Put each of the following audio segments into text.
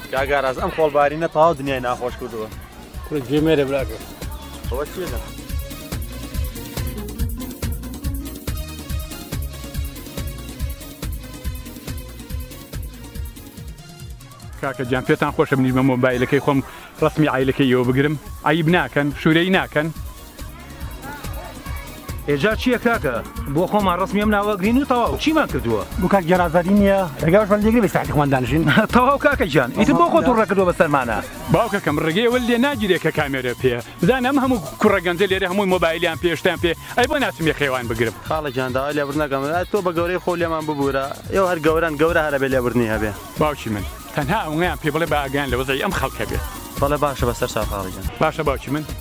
کاگاراز ئەم خۆڵبارینە تەواو دنیای ناخۆش کردووە کورە گوێمێرە براکە ئەوە چییە؟ کاکە جان پێتان خۆشە بنیمە مۆبایلەکەی خۆم ڕسمی عیلەکەیەوە بگرم عیب ناکەن شوورەی ناکەن ئێجا چییە کاکە بۆ خۆمان ڕسمی ئەم ناوەگرین و تەواو چیمان کردووە بۆ کاک جیانازادی نییە ڕێگاش بەندێگری بەستاتی خۆمان دانیشین تەواو کاکە گیان ئیتر بۆ خۆت ڕێکردووە بەسەرمانە باوکەکەم ڕێگەیەوە لێ ناگیرێ کە کامێرە پێ بزانە ئەم هەموو کوڕەگەنجە لێرە هەمووی مۆبایلیان پێشتان پێ ئەی بۆ ناچم یەخێوان بگرم خاڵە جان داوای لێبوردنەکەم تۆ بە گەورەی خۆ لێمان ببوورە ئێوە هەر گەوران گەورە هەرە بێ لێبوردنی هەبێ باوکی من تەنها ئەوەیان پێ بڵێ بە ئاگان لە وەزای ئەم خەڵکە بێت بەڵێ باشە بەسەر چاو خاڵە جان باشە باوکی من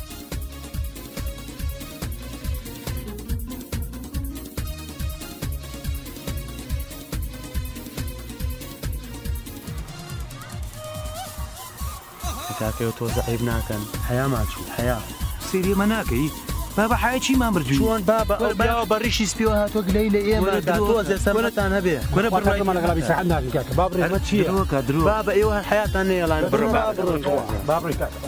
کاکەوە تۆزە عیب ناکەن حیا ماچوو حیا سێریمە ناکەی بابە حای چیمان بردووی چۆن بابە ئەو بە ڕیشی سپیوە هاتۆ گلەی لە ئێمەدا تۆزێ سەرەتان هەبێ کورە بڕێمانەگەڵابی ساحەت ناکەن کاکە با بڕێمە چییە بابە ئێوە هەر حیاتان نێڵان بڕۆ با بڕێ کاکە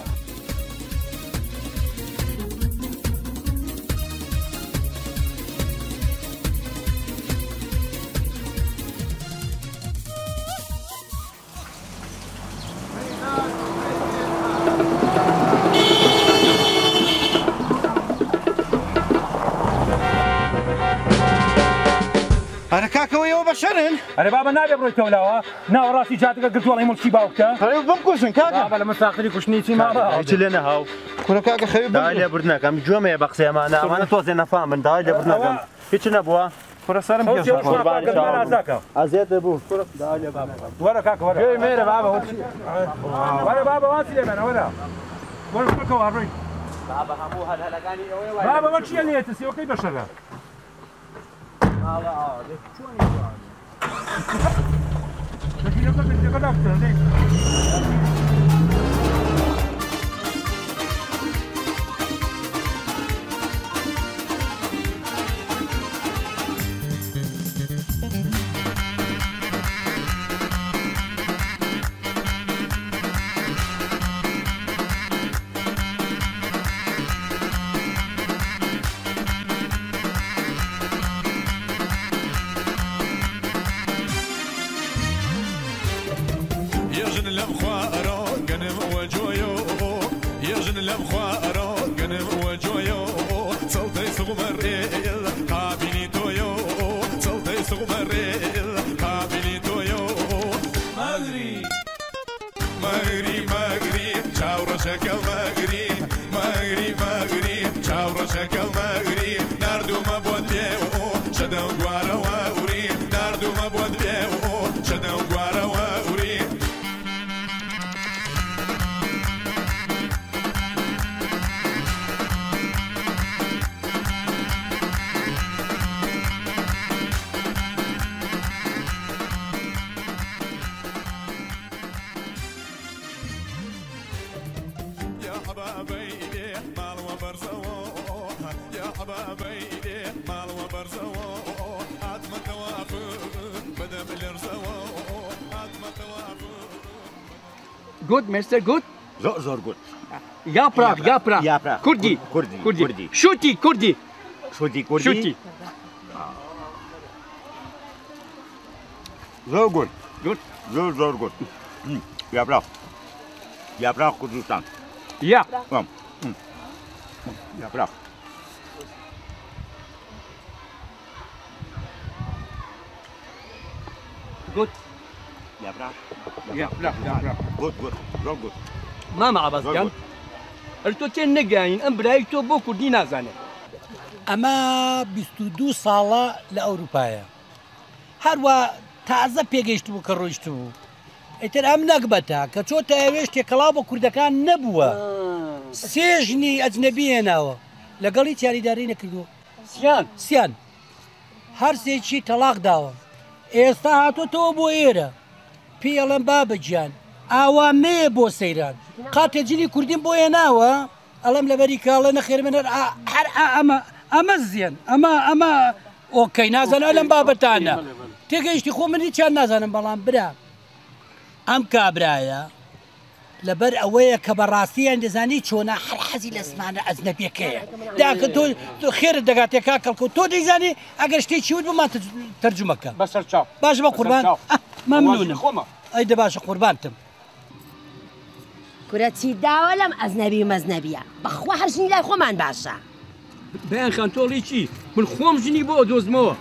ئەرە کاکەوەیەوە بە شەرن ئەرێ بابە نابێ بڕۆیتەوە لاوە ناوەڕاستی جاتەکە گرتووەڵی مڵکی باوکتە بمکوشن کاکە بابە لە مەساقری کوشتنی چی ماڵە هیچ لێ نەهاو کورە کاکە خەوی داوای لێبوردنەکەم گوێمەیە بە قسەیەمانە ئەمانە تۆزێ نەفامن داوای لێبوردنەکەم هیچ نەبووە کورە سەرم ئازیێت دەبوو وەرە کاکە وەرە مێرە بابە وەرە بابە واسی لێمەنە وەرە وەرە بکەوە هەڕۆی بابە هەموو هەلەکانی ئەوەی بابە وە چییە لێتە سیوەکەی بەشەرە Good, Mr. Good. زۆر گوت Yaprak. Kurdi. Shuti, Kurdi. Shuti. زۆر گوت Good. زۆر گوت یاپراق کوردستان Yeah. یاپراق Good. یاپراق Yaprak. گوت زۆر گوت ماما عباسکان. ئەتۆ تێن نەگەین ئەم برای تۆ بۆ کوردی نازانێت. ئەمە 22 ساڵە لە ئەوروپایە هەروە تازە پێگەیشت بوو کە ڕۆیشت بوو ئیتر ئەم نەکبەتە کە چۆتە ئەوێش تێکەڵاو بە کوردەکان نەبووە سێژنی ئەجنەبی هێناوە لەگەڵی یاریداری نەکردووە سیان هەر سێکی تەلاق داوە ئێستا هاتۆتەوە بۆ ئێرە پێڵەم بابەجیان ئاوا مێ بۆ سەیران قاتێجلی کوردیم بۆ هێناوە ئەڵەم لەبەری کاڵە نەخێر منەر هەر ئەمە زیێن ئەمە ئۆکەی نازانە لەم بابەتانە تێگەیشتی خۆ منی چیان نازانم بەڵام برا ئەم کابرایە لەبەر ئەوەیە کە بەڕاستیان دەزانی چۆنا هەر حەزی لە زمانە ئەجنەبیەکەیە داکە تۆ خێرت دەگاتێکا کەڵکە و تۆ دەیزانی ئەگەر شتێکی وت بمان تەرجمەکە بەسەر چاو باش بە قوربان مەمنونم ئەیدە باشە قوربانتم کورە چی داوە لەم ئەزنەبی و مەزنەبیە بەخوا هەرژنی لای خۆمان باشە بەیان خان تۆڵی چی من خۆم ژنی بۆ دۆزمەوە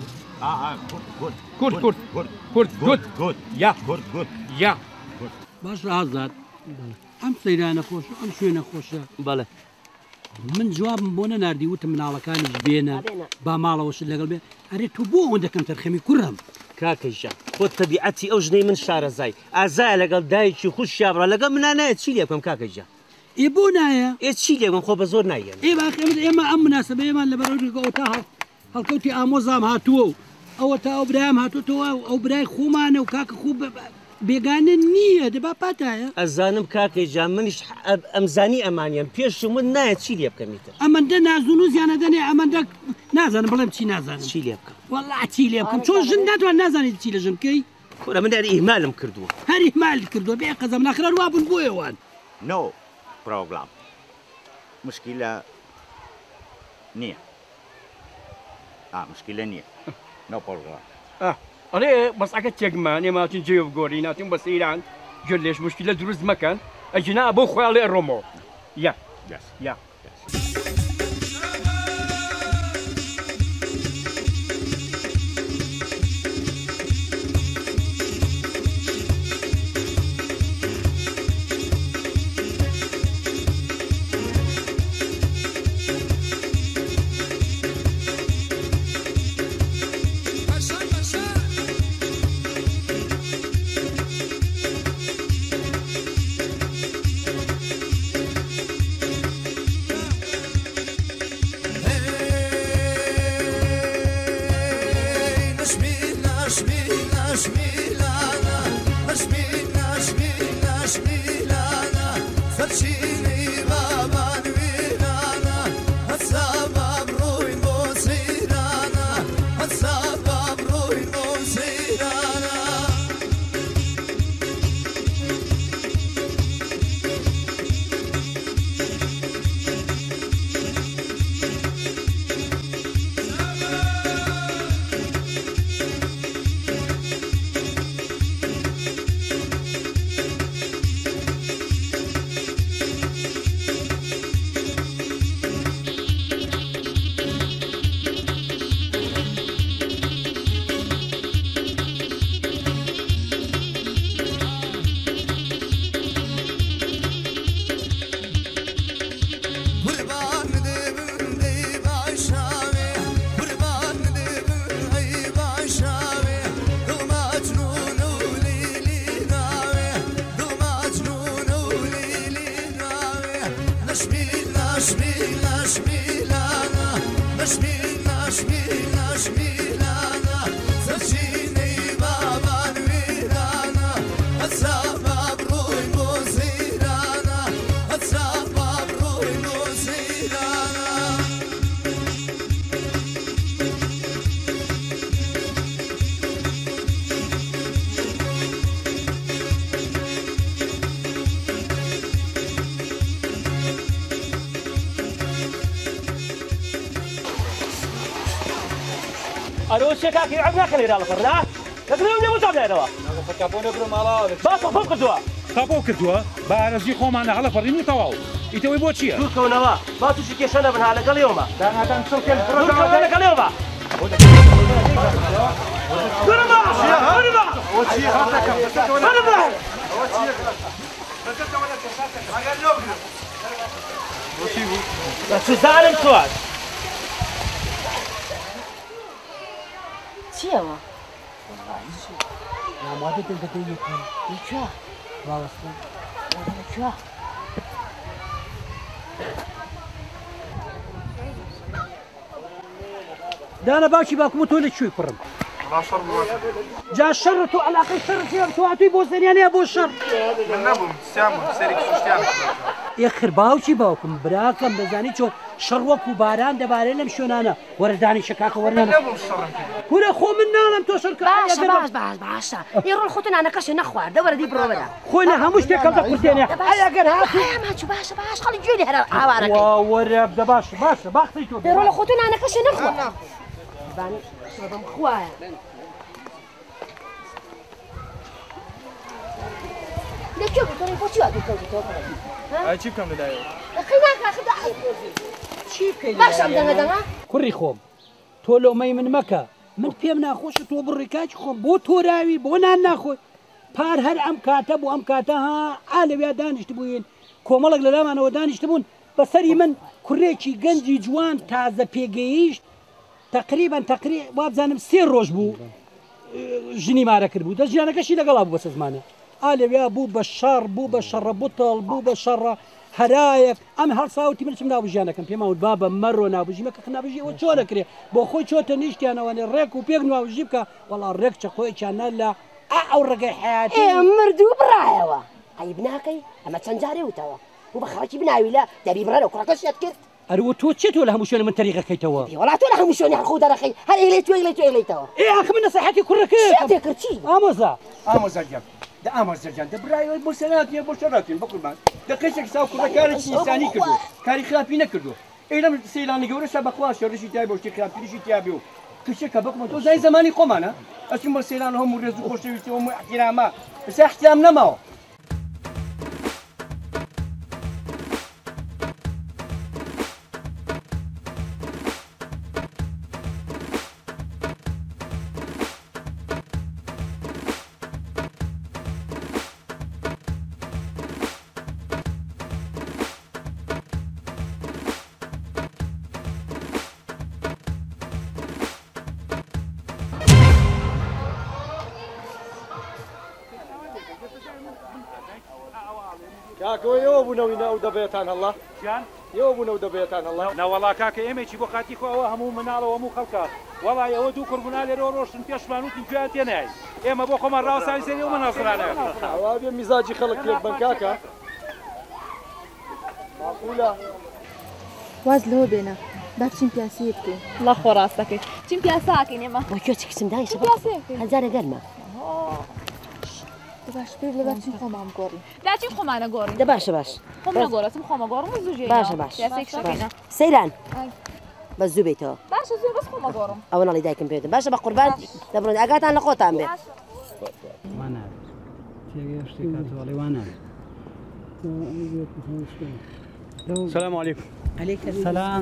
کورد یا یا باش ئازاد ئەم سەیرانە خۆشە ئەم شوێنە خۆشە بەڵێ من جوابم بۆ نەناردی وتم مناڵەکانیش بێنە با ماڵەوەش لەگەڵ بێ ئەرێ تو بۆ ئەوەندەکەم تەرخەمی کوڕم کاکەژە خۆ تەبیعەتی ئەو ژنەی من شارەزای ئازایە لەگەڵ دایکی خوش شابڕە لەگەڵ منانایە چی لێ بکەم کاکەژە ئێ بۆ نایە ئێ چی لێ بکەم خۆ بە زۆر نایەن ئێ باخێمت ئێمە ئەم مناسبەیەمان لەبەرەوە تا هەڵکەوتی ئامۆزام هاتووە و ئەوە تا ئەو برایان هاتوتەوە ئەو برای خۆمانە و کاکە خوب بێگانە نییە دەبا پاتایە ئەزانم کاکەژە منیش ئەمزانی ئەمانیان پێش من نایە چی لێ بکەمیتر ئەمەندە نازون و زیانە دەنێ ئەمەندە نازانم بڵێم چی نازانم چی لێ بکەم وەڵا چی لێ بکەم چۆن ژن ناتوان نازانیت چی لە ژنکەی کورە من هەر ئیهمالم کردووە هەر ئیهمال کردووە بێ قەزەم ناخرا وابوون بۆ ئێوان نو پرۆبلام مشکلە نییە مشکلە نییە نو پرۆگرام ئەڵێ بەسەکە تێکمان ئێماچین جێ گۆری ناتیم بە سەیران گوێ لێش مشکلە دروست مەکەن ئەجنا بۆ خۆیاڵێ ڕۆمەوە یا یا ئەرۆشێ کاکی عەب ناکەن لێرا لەفەر نا دەکرێم لێ وتاب لێرەوە کاپۆ نەگرم ماڵاوە باسە خۆم کردووە کاپۆ کردووە بە ئارەزی خۆمانە هەڵە فەڕین و تەواو ئیتەوەی بۆ چییە؟ دوورکەونەوە با تووشی کێشە نەبن ها لەگەڵ ئێوەمە دوورکەونە لەگەڵ ئێوەمە سوزانم تۆش چیەوە؟ ئامادە دەکەیەکە لەکوێ؟ ڕاوەستە لەکوێ؟ دانا باوکی باکوم تۆ لەکوێی کوڕم جا شەڕ تۆ عەلاقەی شەڕ چێم تۆ هاتووی بۆ زەریانەیە بۆ شەڕ من نەبووم سیام سەرێک سوشتیان یەخر باوکی باوکم براکەم دەزانی چۆن شەڕوەک و باران دەبارێت لەم شوێنانە وەرەدانی شکاکە وەرنانە کورە خۆ من ناڵم تۆ شەرکە باشە ئێڕۆ خۆتە نانەکەشە نەخوارد دەوەرە دی بڕۆبەرە خۆی لە هەموو شتێکم دەقورتێنێ ئەگەر هاتوو باش خەڵی گوێ هەرە ئاوارەکەی وەرە بدە باشە باختی تۆ ئێڕۆ لە خۆتە نانەکەشە نەخوارد بەم خوایە لەکوێ بوو بۆچی وا دووکەوتەوە چی بکەم لەلایەوە چی بکەیت باشم دەنگە کوڕی خۆم تۆ لۆمەی من مەکە من پێم ناخۆشە تۆ بڕێکاکی خۆم بۆ تۆراوی بۆ نان ناخۆی پار هەر ئەم کاتە بوو ئەم کاتە ها ئالەویا دانیشت بووین کۆمەڵک لە لامانەوە دانیشت بوون بەسەری من کوڕێکی گەنجی جوان تازە پێگەیشت تقریبا وابزانم 3 ڕۆژ بوو ژنی مارە کرد بوو دەست ژیانەکەشی لەگەڵا بوو بەسە زمانە ئالەویا بوو بە شەڕ بوو بە شەڕە بوتڵ بوو بە شەڕە هەرایەک ئەم هەڵساوتی من چم ناوژیانەکەم پێماوت بابە مەڕۆ ناوژیمەکە ناوژیەوە چۆن دەکرێت بۆ خۆی چۆتە نیشتیانەوەنێ ڕێک و پێک ناوژی بکە وەڵا ڕێک چە خۆیان نە ئەو ڕێگەی حیاتی مردوو بڕایەوە ئەی بناکەی ئەمە چەند جارێ وتەوە و بە خەڵکی بناوی لە دەبی بڕێ و کوڕەکەشیت کرد ئەروە تۆ چێت تۆ لە هەموو شوێنە من تەریقەکەیتەوە وڵا تۆ لە هەموو شوێنی خۆ دەرەخەی هەر ئێلەی توێیتەوە ئاخ من نەسەحەتی کوڕەکەی تێکرد چی ئامۆزاگیان دە ئامۆزەرجان دەبرایەوە بۆ سەراتیە بۆ شەڕاتین بەقوربان دەقەیشێک ساو کوڕەکارێکی ئینسانی کردو کاری خراپی نەکردو ئێرە سەیلانی گەورەشە بەخوا شەڕشی تای بۆشتی خراپیریشی تیابێ و کشێکە بەقمە تۆ زای زمانی خۆمانە ئەچین بۆ سەیلان هەموو ڕێز و خۆشەویستی هەموو احترامە ئێستا احترام نەماوە کاکەوە ئێوە بوونەوەی ناو دەبێتان هەڵا ئێوە بوونەوە دەبێتان هەڵا ناوەڵا کاکە ئێمەی بۆ خاتی خۆەوە هەموو مناڵەوە هەموو خەڵکە وەڵای ئەوە دوو کوڕبوونا لێرەوە ڕۆشتن پێشمانوتی گویان تێنای ئێمە بۆ خۆمان ڕاوسانی سەری ئەومە ناسرانە ئەوا بێ میزاجی خەڵک لێک بن کاکە ماقولە واز لەوە بێنە با بچین پیاسیە بکەین وڵا خۆ ڕاستەکەی چین پیاساکەین ئێمە بۆ کوێ چ کچم دایشە هەزارە گەرمە باش پێ لە بچین خۆمان گۆڕین داچین خۆمانە گۆڕین دە باشە باش خۆم نەگۆڕەتم خۆمە گۆڕم و زوو باشە باش سەیران بە زوو بێتەوە باشە زوو بەس خۆمە گۆڕم ئەوە نەڵی دایکم پێێتم باشە بە قوربان دەبڕۆن ئاگاتان لە خۆتان بێت السلام عليكم. عليك السلام.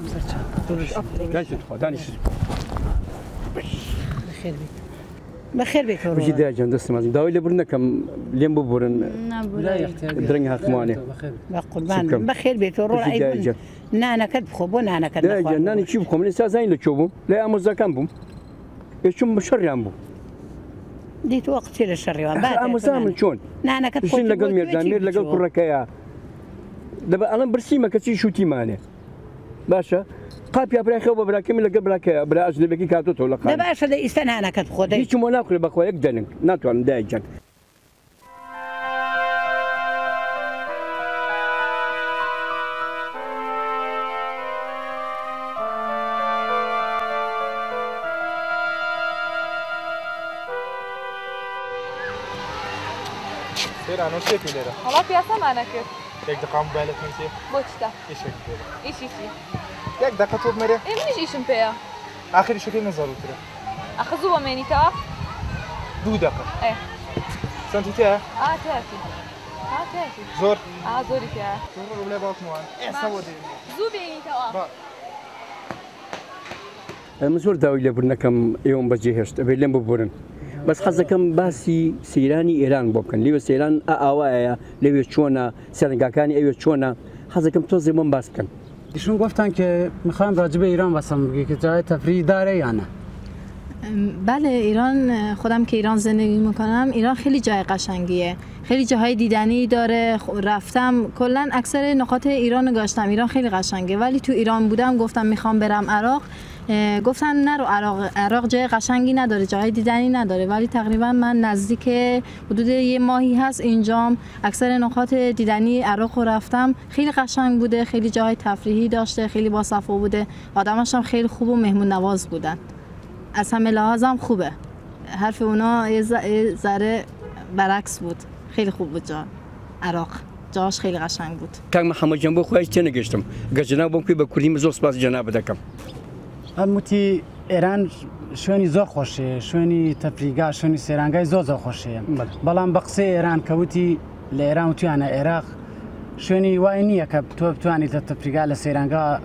بخير بك بجي داجن دست مازم داوي اللي برنكم لين ببورن درنگ هاتمانه بقربان بخير بك روح ايبون نانا كد بخبون نانا كد داجن ناني تشوف خو من زين لتشوفهم لا امز كانبم يشم بشر يامبو ديت وقت للشر وان بعد امز من شلون نانا كد شنو لقى مير لقى كركيا دابا انا برسيمه كتشي شوتي ماني باشا قابيا براكي وبراكي من لقى براكي برا اجنبي كاتو تولا دابا اش هذا يستنى انا كتخدي هيك مو ناكل بخويا يقدنك ناتو عم دايجن سير انا شتي ليرا والله پیاسە مانەکرد يك دقيقه موبايلك نسي بۆ چتە ايشك ئیشی چی يك دقيقه طول مري منیش ئیشم پێیە اخر شكل نزلوا ترى ئەخە زوو بەمێنیتەوە 2 دقائق ايه سنتيتها تاتی تاتی زور زۆری پێە زور ولا باك موان ايه سودي زوو بێنیتەوە مزور داوي اللي برنكم يوم بجي هشت بيلم ببورن بس حزكم باسي سيراني ايران بوكن ليو سيران اوايا ليو چونا سرنگاكاني ايو چونا حزكم توزي من باسكن ایشون گفتن که میخوان راجع به ایران واسم بگی که جای تفریح داره یا نه بله ایران خودم که ایران زندگی میکنم ایران خیلی جای قشنگیه خیلی جاهای دیدنی داره رفتم کلا اکثر نقاط ایران رو گشتم ایران خیلی قشنگه ولی تو ایران بودم گفتم میخوام برم عراق گفتن نرو عراق جای قشنگی نداره، جای دیدنی نداره، ولی تقریبا من نزدیک حدود یه ماهی هست اینجام. اکثر نقاط دیدنی عراق رو رفتم، خیلی قشنگ بوده، خیلی جای تفریحی داشته، خیلی باصفا بوده، آدماش هم خیلی خوب و مهمون نواز بودن. از همه لحاظ هم خوبه. حرف اونا یه ذره برعکس بود. خیلی خوب بود عراق، جاش خیلی قشنگ بود. کاک محمد جان بۆ خۆش تێنەگەشتم گەجنا بۆم کوی بە کوردی زۆر سپاس جەناب دەکەم. ئەموتی ئێران شوێنی زۆر خۆشەیە، شوێنی تەفریگا، شوێنی سێرانگای زۆر خۆشەیە. بەڵام بە قسەی ئێران کەوتی لە ئێران وتیانە عێراق شوێنی وای نییە کە تۆ بتوانیتە تەفریگا لە سێرانگا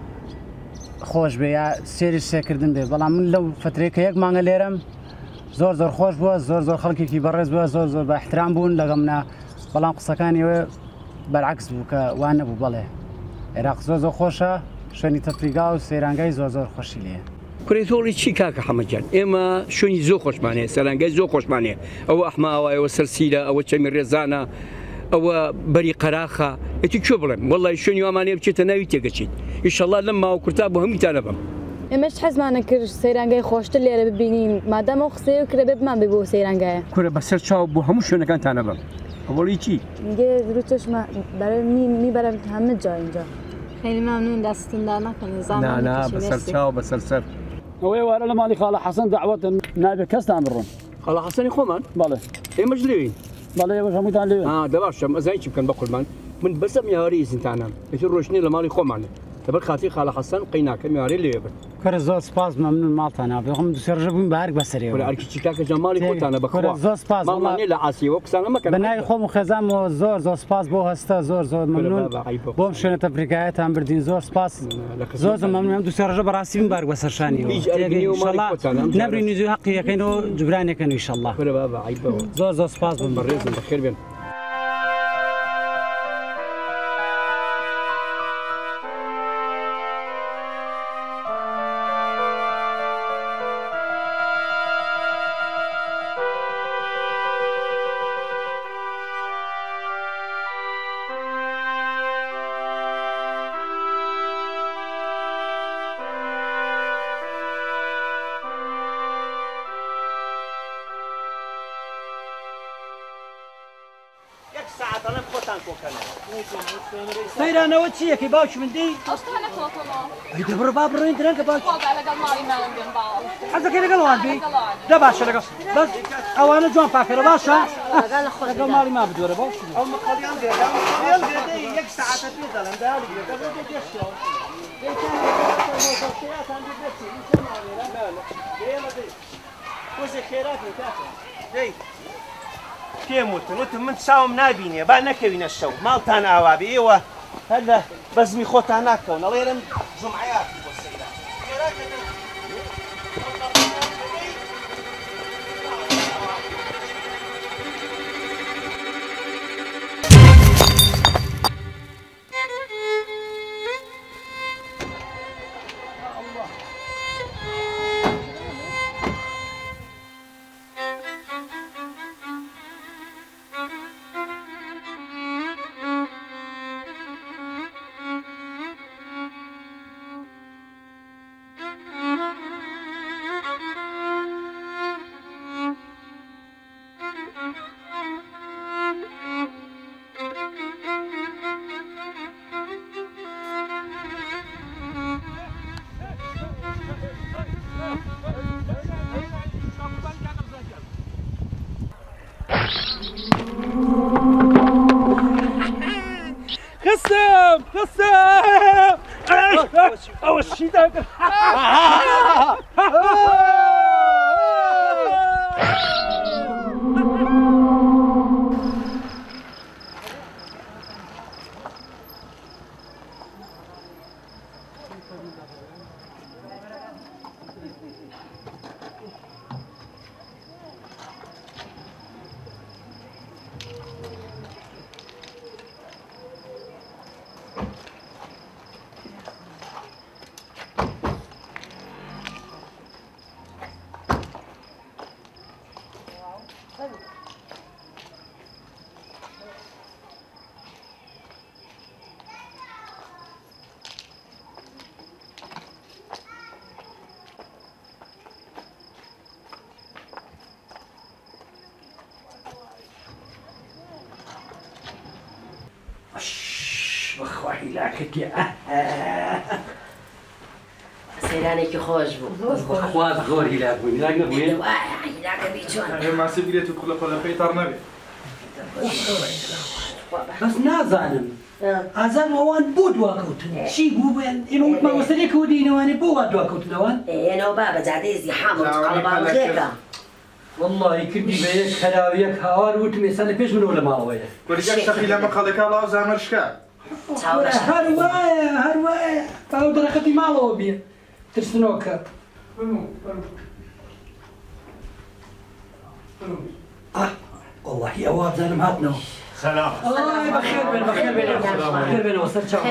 خۆش بێ یا سێری سێکردن بێ. بەڵام من لەو فترەیە کە یەک مانگە لێرەم زۆر خۆش بووە، زۆر خەڵکێکی بەڕێز بووە، زۆر بە احترام بوون لەگەڵ منە. بەڵام قسەکانیەوە بەرعکس بوو کە وان نەبوو. بەڵێ عێراق زۆر خۆشە، شوێنی تەفریگا و سێرانگای زۆر خۆشی لێ. کوڕێتۆڵی چی کاکە حەمەدجان؟ ئێمە شوێنی زۆر خۆشمانەیە، سەرانگای زۆر خۆشمانەیە. ئەوە ئەحماوایەوە سەرسیرە، ئەوە چەمی ڕێزانە، ئەوە بەری قەراخە. ئەتی کوێ بڵێم؟ وەڵی شوێنی وامانەیە بچێتە ناوی تێگەچیت. ئینشەڵڵا لەم ماوە کورتا بۆ هەمووتانە بم. ئێمەش حەزمانە کرد سەیرانگای خۆشتر لێرە ببینین، مادەمە خسەیە کرێ بێ بمان بێ بۆ سەیرانگایە. کورە بەسەر چاو بۆ هەموو شوێنەکانتانە بم. ئەوڵی چی؟ میگه رو چشم برای میبرم همه جا اینجا. خیلی ممنون، دستتون در نکنه. زمان نه بەسەر چاو بەسەر سەر. ئەوەی وارە لە ماڵی خاڵە حەسەن داوەتە نابێت کەستان بڕۆن. خاڵە حەسەنی خۆمان؟ بەڵێ. ئێمەش لێوین؟ بەڵێ ئێوەش هەمووتان لێوێن. دەباشە ئەزای چی بکەن بە قوربان؟ من بەسە میهاری ئیزنتانم. ئێتر ڕۆژنی لە ماڵی خۆمانە. لەبەر خاتی خاڵە حەسەن قەیناکە میوارەی لێوێ بن. کورە زۆر سپاس، مەمنون ماڵتانە. بەڵام دووسێ ڕۆژە بووین بە هەرک بەسەرێەوە. کورە ئەرکی کاکە جان ماڵی خۆتانە بەخوا. زۆر سپاس ماڵمانێ لە ئاسیەوە قسانە مەکەن. بە ناوی خۆم و خێزانمەوە زۆر سپاس بۆ هەستە، زۆر مەمنون بۆم شوێنە تەفریگایەتان بردین. زۆر سپاس، زۆر مەمنون. دووسێ ڕۆژە بەڕاستی بین بارک بەسەر شانیەوە. نەبرین نزوی حەقی یەکەینەوە جبرانێکەن ئینشەڵڵا. زۆر سپاس بم. بەڕێزم بەخێر بێن. سەیرانەوە چیەکەی باوکی من دەی؟ ئەوشتانە دەبڕ با بڕۆین درەنگە باوکی لەگەڵ ماڵی ماڵم بێن باوە. حەزەکەی لەگەڵوان بێ؟ دە باشە لەگەڵ بەس ئەوانە جوان پاکەرە باشە؟ لەگەڵ ماڵی ما بدوەرە باوکی. ئەو مەقەڵیان دێدا یەک سەعاتە پێ دەڵێن دالی دێدا بۆ دێشتەوە. پێم وتم من چاوم نبینێ با نەکەوینە شەو ماڵتان ئاوا بێ ئێوە هەر لە بەزمی خۆتان ناکەون ئەڵێرم جومعەیاتی بۆ سەیران. خسام ئەوە چی دەکەن؟ هیلاکەتی سەیرانێکی خۆش بوو خواز زۆر هیلاک بوو هیلاک نەبووێ هیلاکە بیچۆن ماسی بگرێت و کوڵە پەلەپەی تاڕ نەبێت بەس نازانم ئازان ئەوان بۆ دواکەوتن چی بوو بێن ئێمە وتمانوەسەرێکەوە دینەوانێ بۆ وا دواکەوتنەوان ئێنەوە با بە جادەی زیحام و قەڵەباڵغێکە والله کردی بە یەک خەراویەک هاوار وتم ئێستا لە پێش منەوە لە ماڵەوەیە وەرگەک شەقی لە مەقەڵەکە لاو زامەرشکە هەر وایە ئەو دەرەخەتی ماڵەوە بێ ترسنۆکە والله ئەوە بزانم هاتنەوە سلام بەخێر بێن بەخێر بێنەوە سەر چاو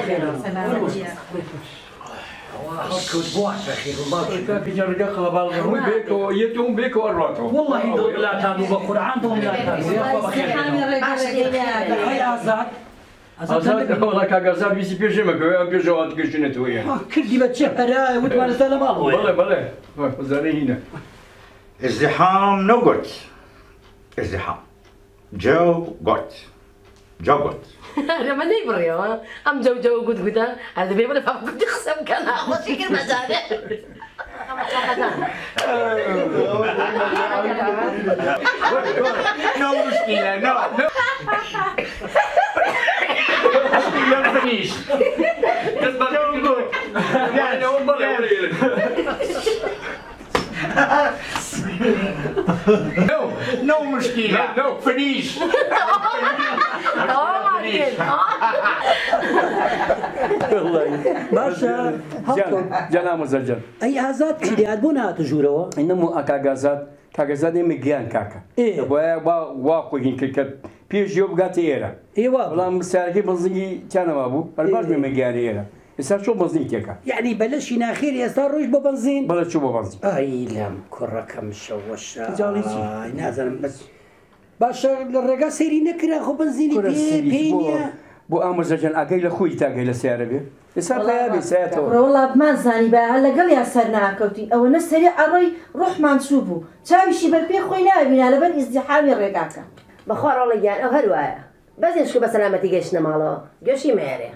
کەوت بواشە پیجارەکە خەڵەباڵغ هەمووی بێکەوە یەکەوە بێکەوە ڕاتەوە والله دڵاتان و بە قورعان دڵم لاتان ئازاد ئازاد کاگەزار بیسی پێشێمەکەوێ ئەم پێشەوە تگەشتێنێتەوە کردی بە چه هەرایە وتمانە سەر لە ماڵەوە بەڵێ بەڵێ زانەی هینە ازدحام نقط ازدحام جو قط جو قط لما نيبريو ام جو قد قدا هذا بيبغى فهم قد يخسم كان اخو شكل مزاده نو مشكلة نو مشكلة فنيش نو مشكلة نو فنيش باشە جانام زەرجەر ئەی ئازاد چیات بۆ نهاتە ژوورەوە ئەینەمو ئاکاگازات کاگەزات ئێمە گیان کاکە بۆیە وا خۆگین کرد پێش یۆ بگاتە ئێرە ئێوە بەڵام سارەکەی بەزنگی چیانەوە بوو بەرباش مێمە گیانی ئێرە ئێستا چۆ بەزنی تێکە یعنی بەلەشی ناخێری ئێستا ڕۆژ بۆ بەنزین بەڵە چوو بۆ بەنزین ئای لەم کوڕەکەم شەوەشە نازانم بەس باشە لە ڕێگا سەیری نەکرا خۆ بەنزینی پێی نییە بۆ ئامۆزەجان ئاگەی لە خۆی تاگەی لە سیارە بێ ئێستا پێیابێ سایەتەوە وڵاتمان زانی بە لەگەڵ یا سەر ناکەوتی ئەوە نەسەری ئەڕۆی ڕۆحمان چوو بوو چاویشی بەرپێ خۆی نابینا لەبەر ئیزدیحامی ڕێگاکە بەخوا ڕۆڵەگیان ئەو هەروایە بەزێشکە بە سەلامەتی گەشتنە ماڵەوە گەشی مێرێ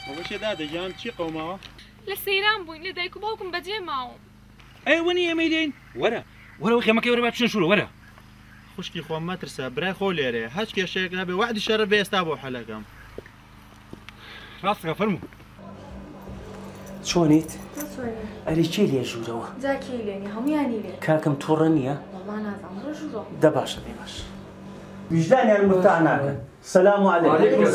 بەشێ دادەگیان چی قەوماوە؟ لە سەیران بووین لە دایک و باوکم بەجێ ماوم. ئەوەنی ئەمەی دێن وەرە وەرەوە خێمەکەی وەرە بچنە شوورە وەرە. خوشکی خۆم مەترسە برای خۆ لێرێ هەچ کێشەیەک نابێ وعدی شەرە بێ ئێستا بۆ حەلەکەم. ڕاستەکە فەرموو. چۆنیت؟ ئەری چی لێ ژوورەوە؟ جاکی لێنی هەمویانی لێ. کاکەم تووڕە نییە؟ وەڵا نازانم ڕۆ ژوورۆ. دە باشە بێ باش. وجدانیان مفتاح ناکەن. سەلام عەلەیکم.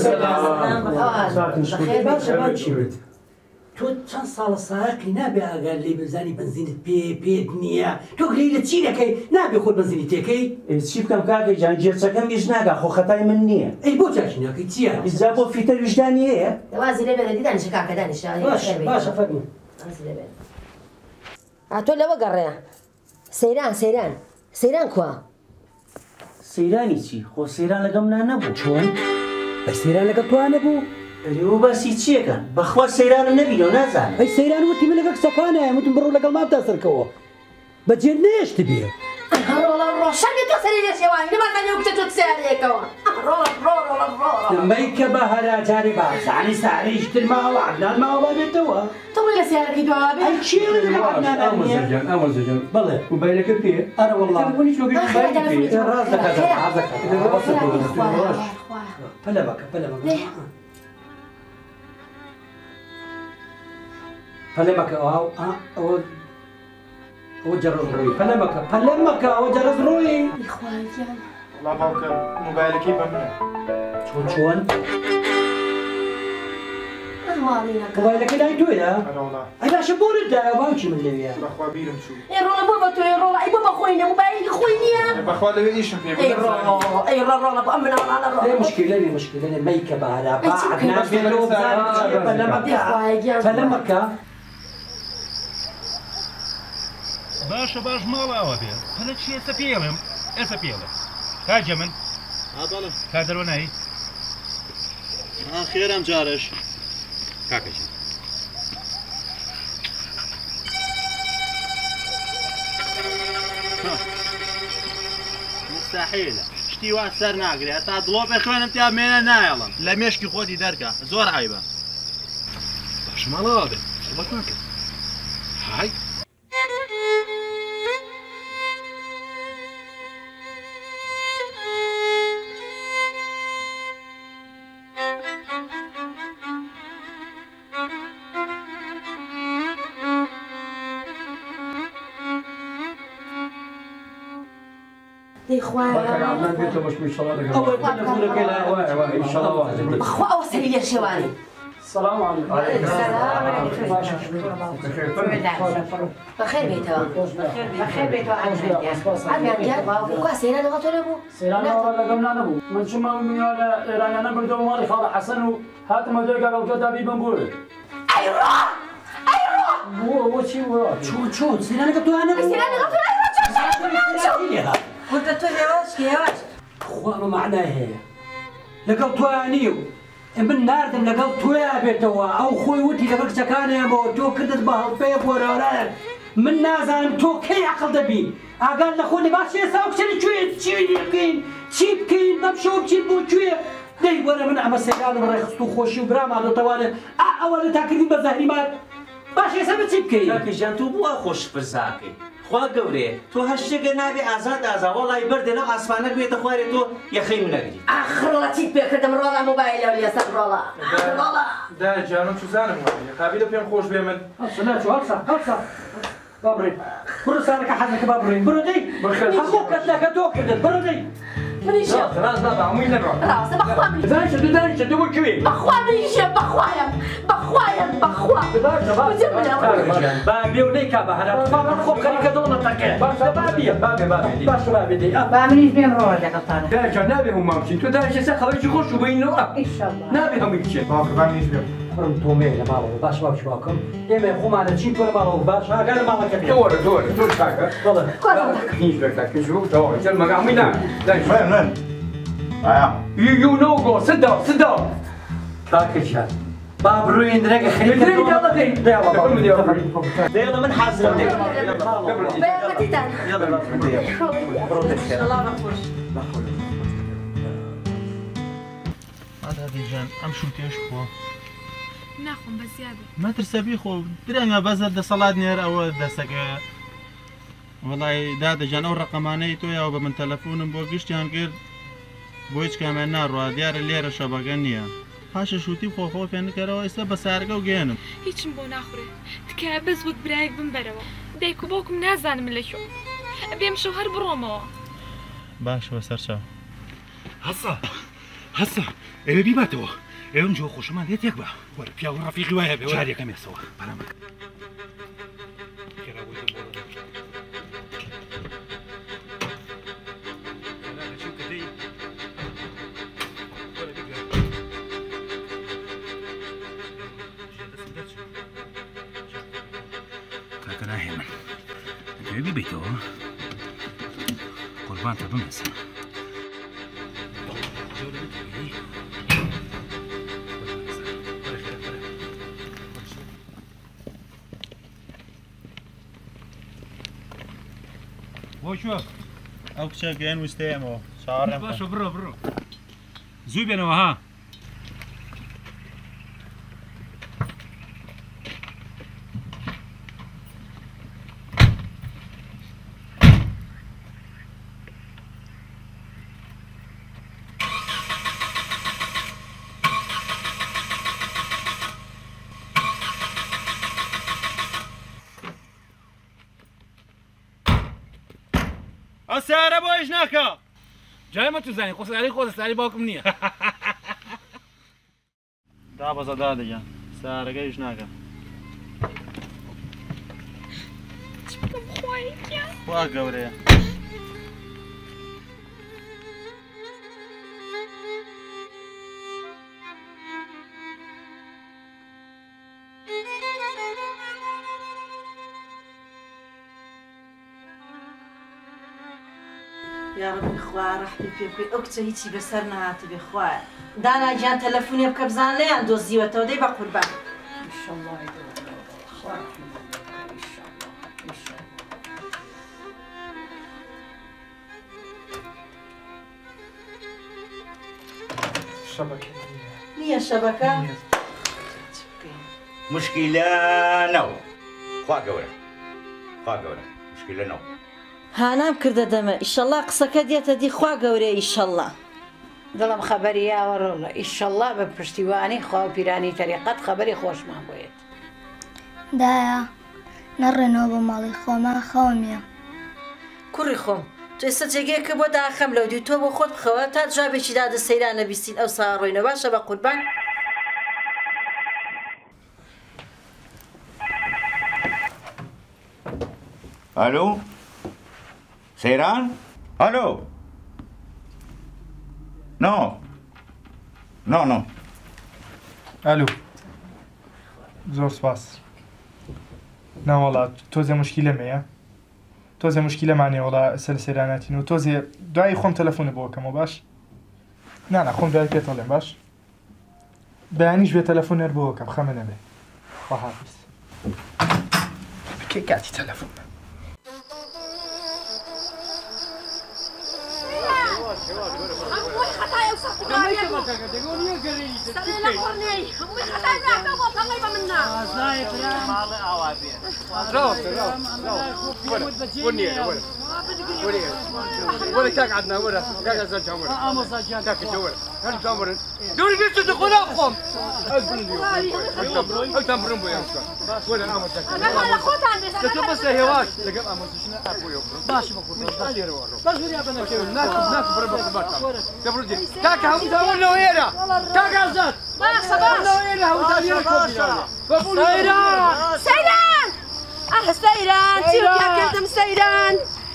بخێر باشە باچی بێت. تۆ چەند ساڵە ساقی نابێ ئاگار لێ بزانی بنزینت پێت نییە. تۆ گرەی لە چی دەکەی نابێ خۆت بنزینی تێکەی؟ چی بکەم کاکەی جان جێرچەکەم هیچ ناگا خۆ خەتای من نییە. ئەی بۆ چاکی ناکەی چییە؟ ئیجا بۆ فیتەر وجدانی هەیە؟ وازی لێ بێنە دیدانیشە کاکە دانیشە. باشە فەرموو. تۆ لەوە گەڕێە. سەیران کوا؟ سەیرانی چی؟ خۆ سەیران لەگەم نەبوو. چۆن؟ بە سەیران لەگەڵ تۆ نەبوو؟ ئەرێوە باسی چیەکەن؟ بەخوا سەیرانم نەبینەوە نازانم. ئەی سەیران وتی من لەگەڵ کچەکانایە وتم بڕۆ لەگەڵ مامتا سەرکەوە. بەجێ نێشت بێ. ڕۆڵە ڕۆشەنی تۆ سەری لێ شێوانی نەمازانی و کچە تۆ سیارەیەکەوە. دەمەی کە بە هەراجاری باسانی ساریشتر ماوە عەدنان ماوە بێتەوە. تۆ بڵێ لە سیارەکەی دوا بێ؟ ئەی چی لە عەدنان نییە؟ ئەمەزەجان بەڵێ موبایلەکە پێ؟ ئەرە وەڵڵا. ڕاز دەکات پەلە بکە پەلە بکە. پەلە مەکە ئەوە جەرەز ڕۆی پەلە مەکە ئەوە جەرەز ڕۆی. وڵا باوکە موبایلەکەی بە منە. چۆن؟ موبایلەکەی لای تۆیە؟ ئەی باشە بۆرت دایە باوکی من لەوێیە. بەخوا بیرم چوو. ئەی ڕۆڵە بۆ بە تۆی ڕۆڵە ئەی بۆ بەخۆینە موبایلەکە خۆی نییە. بەخوا لەوێ ئیشم پێ ئەی ڕۆڵە بۆ ئەم مناڵانە ڕۆڵە. لێ مشکلە مەیکە بەهارا با عەدنان بێتەوە بزانێت چییە پەلە مەکە. باشە باش ماڵاوە بێ پەلە چی ئێستا پێڵێم ئێستا پێڵێ کاجە من کا دەرەوە نایی خێرم جارش کاکەشی مستحیلە شتی وان سەر ناگرێت تا دڵۆ پێ خوێنم تا مێنە نایەڵم لە مێشکی خۆتی دەرکە زۆر عیبە باش ماڵاوە بێ بەت ناکە های بەخوا ئەوە سەری لێ شێوانی. السلام عليكم. بەخێر بێتەوە. ئەگەر سەیران لەگەڵ تۆ نەبوو؟ سەیرانەوە لەگەڵ نەبوو. من چوومە لە ئێرانیانە بردەوە ماڵی خاڵە حەسەن و هاتمە دوای گاڵکەدا بیبم بۆێ. بۆ چی وە؟ چۆن سەیران لەگەڵ تۆ نەبوو؟ سەیران لەگەڵ تۆ نەبوو؟ قلت تۆ هێواش خوا بە معنای هەیە لەگەڵ تۆیانی و من ناردم لەگەڵ تۆیا بێتەوە ئەو خۆی وتی لەگەڵ کچەکانیانەوە تۆ کردت بە هەڵپەیە بۆرەوەران من نازانم تۆ کەی عەقڵ دەبی ئاگار لە خۆی باش ئێستا و کچەی کوێ چی بکەین چی بکەین بەمشەوە بچین بۆ کوێ دەی وەرە من ئەمە سەیرانم ڕێخست و خۆشی و برامانەتەوانە ئەوە لە تاکردین بە زەهریمان باش ئێستا بە چی بکەین؟ کاکەژیان تۆ بووە خۆش پرساکەی خوا گەورەیە تۆ هەر شتێکە نابێ ئازاد وەڵی بەردێنە ئاسمانە گوێتە خوارێ تۆ یەخەی من نەگری ئاخڕڵە چیت پێ کردم ڕۆڵە مۆبایلە لێسەر ڕۆڵە دا جانم تو زانم وایە قابلە پێم خۆش بێ من هەڵسا بابڕێن کوردستانەکە حەزەکە با بڕێن بڕۆ دەی هەموو کەسەکە تۆ کردن بڕۆ دەی منیشە ڕاست نابا هەمووی نەڕۆ ڕاستە بەخوا دانیشە دوو کوێ بەخوا منیشە بەخوایم بەخوا با بێ و نەیکا بە هەرا خۆ خەریکە دڵمەتەکە باشە بابیە باشە بابێ دەی با منیش بێم ڕۆڵە لەگەڵتانە داجا نابێ هەمومان بچین تۆ دانیشە سەر خەڵکی خۆش و بینەوە نابێ هەمووی بچێت باوکە با منیش بێم بڕم تۆمێ لە ماڵەوە باش باوکی باوکەم ئێمە خۆمانە چین تۆ لە ماڵەوە باش ئاگا لە ماڵەکە تۆ کاکە هیچ بێتاکەش و تەواو جەرمەگە هەمووی نا من You no go, sit down. کاکەجیان با بڕوین درێگە خەریکە دێڵە من حازرم دێ ئەم شوتێش بۆ ناخۆم بە زیادە مەترسەبی خۆ درەنگە بەزە دەسەڵات نێر ئەوە دەسەکە وڵی دادەجان ئەو ڕقەمانەی تۆیەوە بە من تەلەفۆنم بۆ گشتیان کرد بۆ هیچ کامیان ناڕوا دیارە لێرە شەبەکە نییە پاشە شووتی خۆخۆ پێ نکەرەوە ئێستا بە سارگە و گێنم هیچم بۆ ناخورێ تکایە بەس وەک برایەک بمبەرەوە دایک و باوکم نازانم لەکۆ ئەبێم شەو هەر بڕۆمەوە باشەوە سەرچاو هەسا ئێوە بیباتەوە ئێوەم جۆ خۆشمان لێت یەک بە وەرە پیا و ڕەفیقی وایە بێ جارێکەم ێسەوە پەرامە کاکە ناهێمن دەوێ بیبیتەوە قوربانتە بمێسە بۆ چوە ئەو کچە گەیان وستەیەمەوە چاڕێم باشە بڕۆ زوو بێنەوە ها ئەسارە بۆ ئیش ناکە جایمە تو زانی خۆسەری خۆسەری باوکم نییە دابەزە دادەگەن سارەکە هیچ ناکە خوا گەورەیە یاڕبی خوا ڕەحمی پێ بکەی ئەو کچە هیچی بەسەر نەهاتە بێ خوایە دانا گیان تەلەفۆنێ بکە بزان لێیان دۆزیوەتەوە دەی بە قوربان نییە شەبەکە مشکلە نەو خوا گەورە مشکلە نەو هانام کردە دەمە ئیشەڵا قسەکە دێتە دی خوا گەورەیە ئیشەڵا دڵم خەبەریاوە ڕۆڵە ئیشەڵا بە پشتیوانی خوا و پیرانی تەریقەت خەبەری خۆشمان بۆیێت دایە نەڕێنەوە بە ماڵی خۆمان خەومیە کوڕی خۆم تو ئێستا جێگەیەکە بۆ داخەم لەو دی تۆ بۆ خۆت بخەوە تا جوابێکی دادە سەیران نەبیستین ئەو ساڕۆینە باشە بە قوربان ئالۆ سەیران ئالۆ نۆ ئالو زۆر سپاس ناوەڵات تۆزێ مشکیلەمەیە تۆزێ مشکیلەمانێ وڵا سەر سەیراناتین و تۆزێ دوایی خۆم تەلەفۆنە بۆکەمەوە باش نانا خۆم دوای پێتەڵێم باش بەیانیش بێ تەلەفۆنەر بۆکەم خەمە نەبێ خواحافیز بکەی کاتی تەلەفۆن ولا كاك عندنا ولا كاك زاد جامور كاك جوور هل جامور دوري جيت تدخل اخهم تمرن بو يا ولا انا انا خوت عندي تتبس هواك لقى امس شنو ابو يوم باش بقول باش يا بنا كيف ناك بربك باك تبردي كاك هم تقولوا وينا كاك زاد ما صباح وينا هو سيران سيران تيوك يا كلتم سيران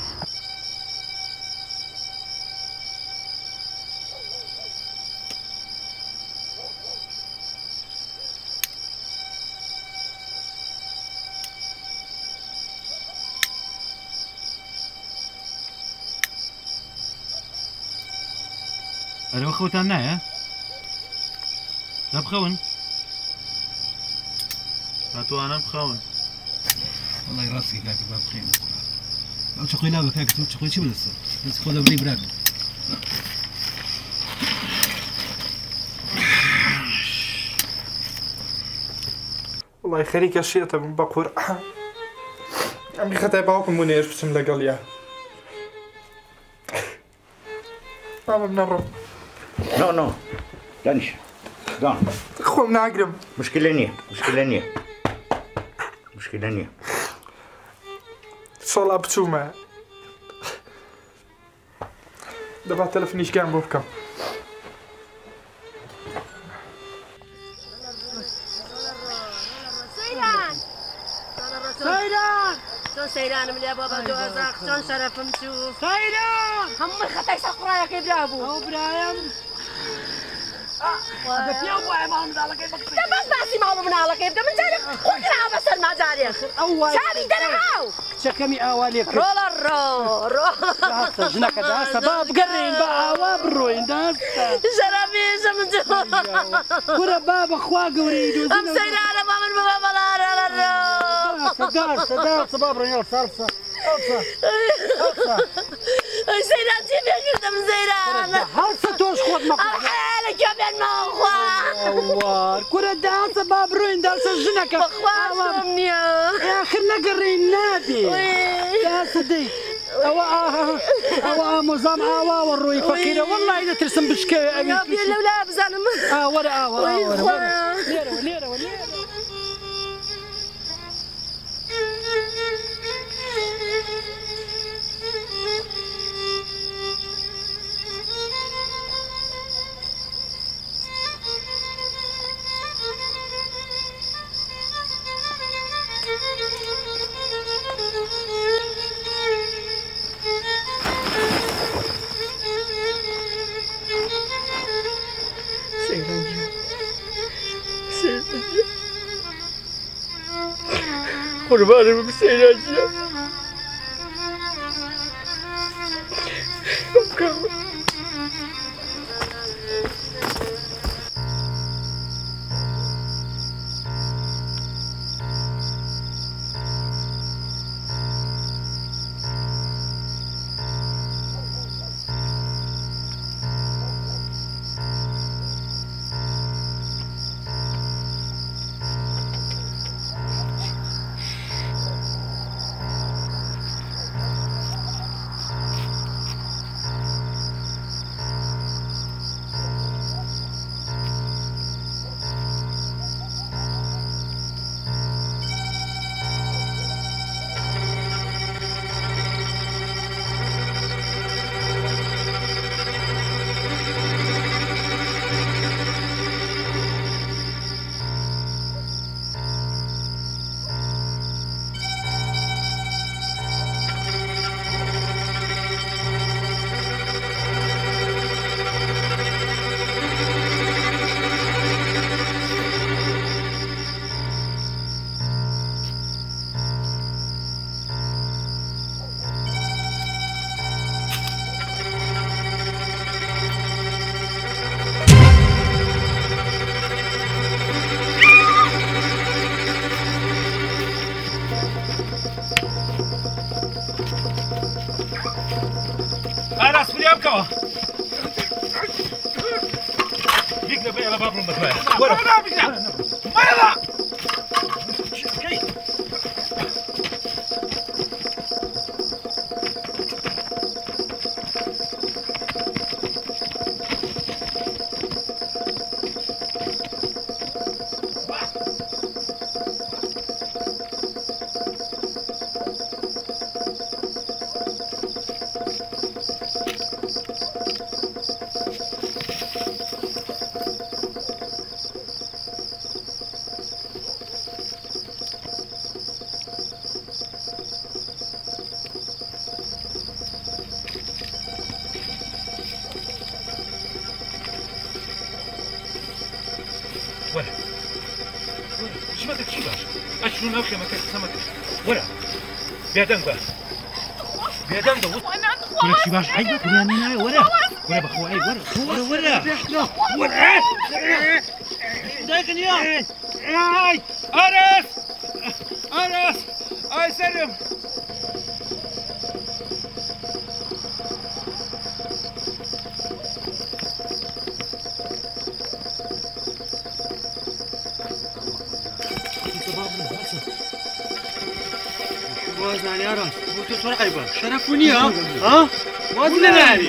ئەرەوە خەوتان نایە؟ دەبخەون؟ ناتوانم بخەون وڵای ڕاستی کاکە با بخێن ئەو چقۆی لا بە کاکە تۆ چقۆی چی بەدەستە؟ دەست خۆ دەبڕی براکە وڵی خەریکە شێتە بم بە قور ئەمی خەتای باوکم بوو نێش بچم لەگەڵ یا مامە بنەڕۆم نۆ نۆ دانیش دان خۆم ناگرم مشکلە نییە مشکلە نییە مشکلە نییە سۆڵا بچوومە دەبات تەلەفۆنیشکیان بۆ بکەم سەیران چۆن سەیرانم لێ بۆ بە دۆزەق چۆن شەرەفم چوو سەیران هەمووی خەتای سەقڕایەکەی برا بوو ئەو برایم پێم وایە ماڵ منداڵەکەی بکڕی دەبەست باسی ماڵ مناڵەکەی بکە من جارێک خۆ کراوە بەسەر ماجارێک چاوی دەرەهاو کچەکەمی ئاوا لێ کرد ڕۆڵە ڕۆ ژنەکە داسە با بگەڕێن بە ئاوا بڕۆین داسە شەرەفێژە من کورە با بەخوا گەورەی دۆزینەوە ئەم سەیرانە با من ببە بەڵارە لە ڕۆ داسە با بڕۆین سەرسە سەیران چی پێکردم سەیران هەڵسە تۆش خۆت مەخوا لەکوێ بێن ماڵخوا کورە داسە با بڕۆین داسە ژنەکە بەخوام نییە ئاخر نەگەڕێین نابێ داسە دەی ئەوە ئامۆزام ئاواوە ڕۆی فەقیرە وەڵڵای دەترسم بشکەوێ ئەوی لەولا بزانم وەرە ئاوە لێرەوە لێرەوە قربانم سەیران جیان بکەوە دیک لە بێ لە با بڕۆم بەتوایە وەرە مەڵە شمەتە چی باش ئەچون ناو خێمەکە سەمەکە وەرە بێدەنگ بە بێدەنگ بە وەرە چی باش ئەی بەکوریان نایە وەرە وەرە بەخۆ ئەی وەرە وەرە وەرە دایکن یا ئای ئارەس ئارەس ئای سەرم وازناني أراس بوتو صورة قيبة شرفوني ها وازن ناري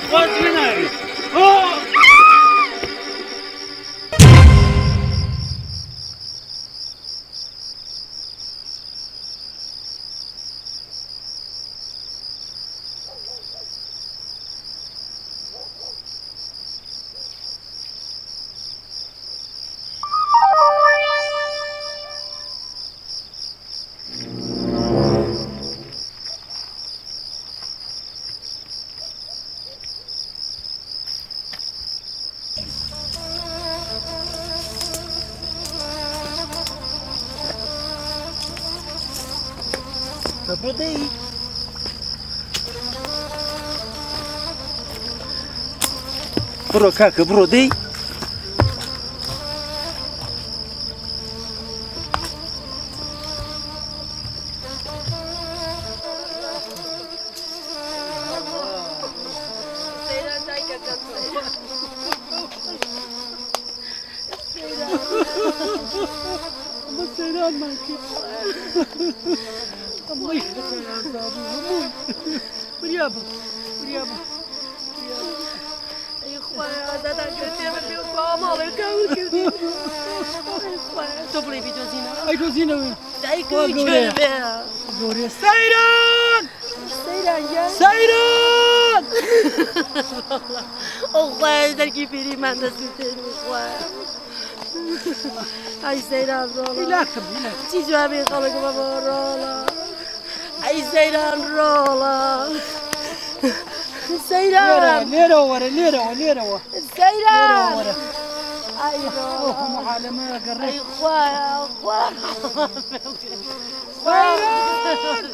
بڕۆدەی بڕۆ کاکە بڕۆدەی دركي فيري ما نسيتني خويا اي سيران رولا تي جوابي خلق بابا رولا اي سيران رولا سيران ليرة ورا سيران اي رولا معلمة قريت اي خويا سيران